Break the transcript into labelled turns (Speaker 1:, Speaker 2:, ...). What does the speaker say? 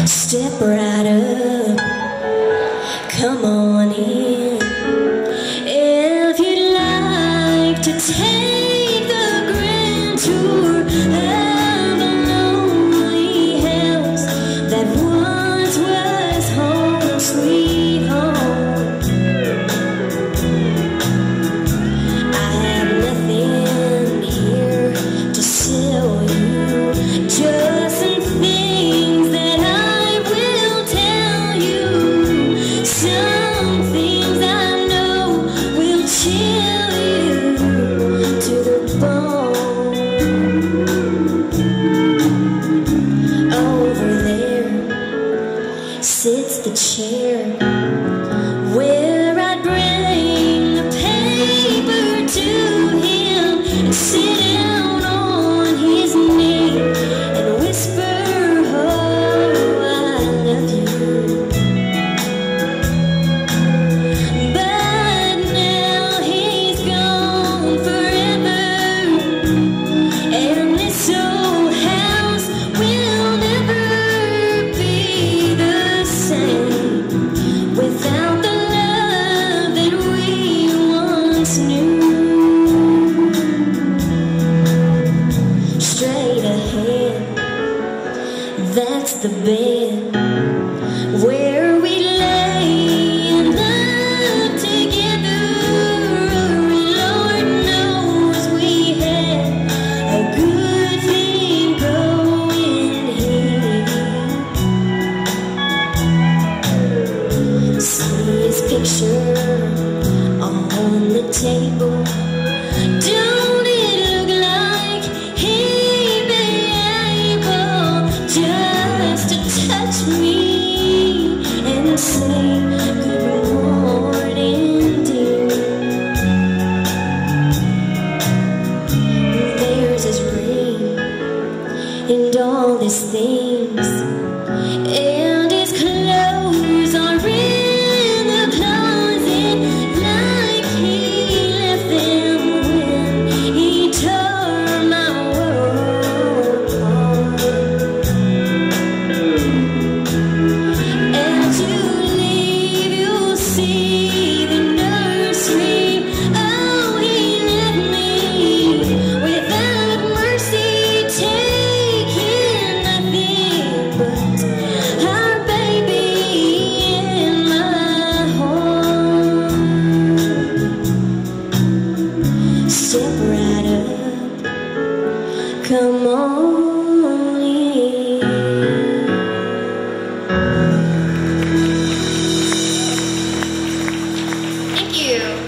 Speaker 1: Step right up, come on in. If you'd like to take the grand tour of a lonely house that once was home sweet home, I have nothing here to sell you, just some things that I will tell you, some things I know will chill you to the bone. Over there sits the chair where I'd bring the paper to him and sit down on his knee and whisper, oh, I love you. But now he's gone forever, and this old house will never be the same without the love that we once knew. Straight ahead, that's the bed where we lay and love together. Lord knows we had a good thing going here. See his picture on the table. Don't it look like he'd be able just to touch me and say good morning, dear? There's his ring and all his things, and his clothes are in the closet like he left them when he tore my world apart. As you leave, you'll see the nursery. Oh, he left me without mercy, taking nothing but our baby in my heart. Step right up, come on in.
Speaker 2: Thank you.